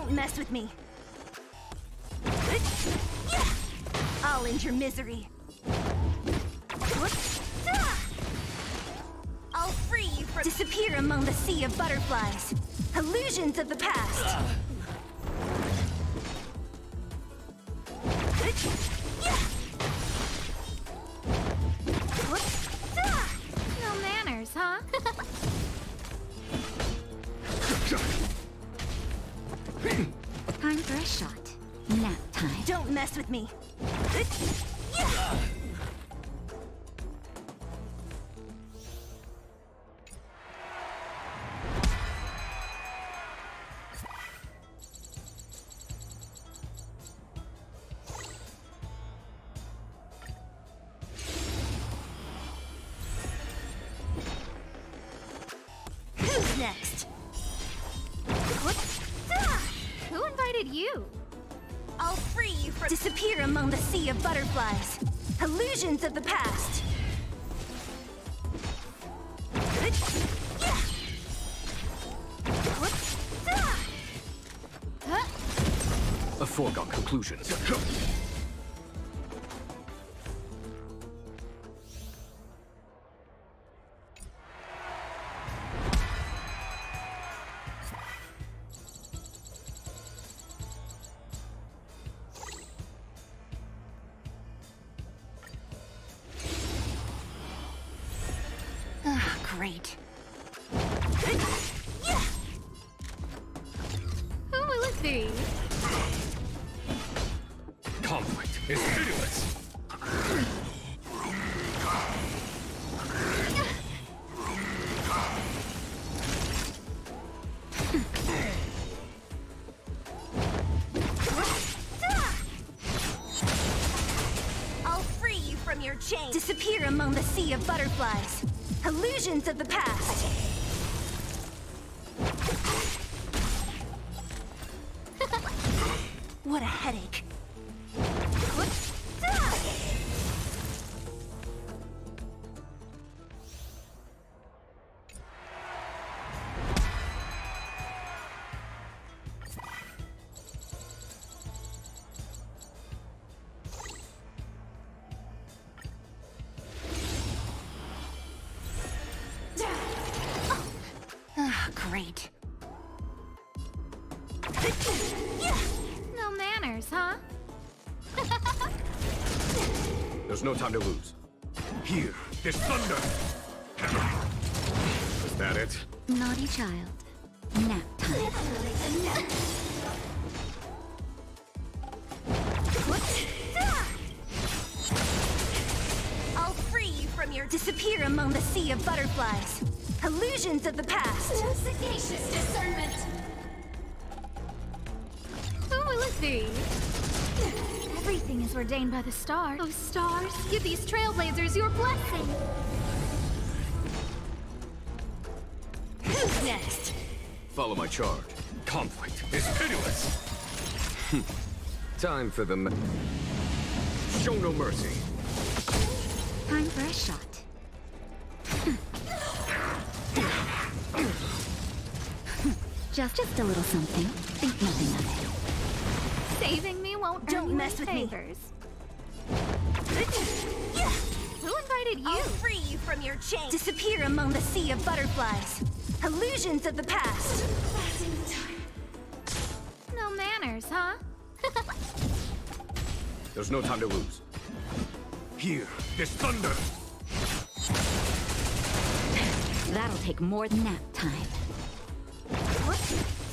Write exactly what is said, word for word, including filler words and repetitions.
Don't mess with me. I'll end your misery. I'll free you from— Disappear among the sea of butterflies. Illusions of the past. No manners, huh? Time for a shot. Nap time. Don't mess with me. Who's next? Who invited you? I'll free you from— Disappear among the sea of butterflies. Illusions of the past. A foregone conclusion. Ah, great. Who will it be? Conflict is pitiless. I'll free you from your chains. Disappear among the sea of butterflies. Illusions of the past. What a headache. Ah, great. No manners, huh? There's no time to lose. Here, this thunder! Is that it? Naughty child. Nap time. I'll free you from your— Disappear among the sea of butterflies. Illusions of the past. Sagacious discernment. Who will it be? Everything is ordained by the stars. Oh, stars, give these Trailblazers your blessing. Who's next? Follow my charge. Conflict is pitiless. Time for the m- Show no mercy. Time for a shot. Just, just a little something. Think nothing of it. Saving me won't Don't earn you mess any with me. favors. Who invited you? I'll free you from your chains. Disappear among the sea of butterflies. Illusions of the past. No manners, huh? There's no time to lose. Here, this thunder! That'll take more than nap time. What?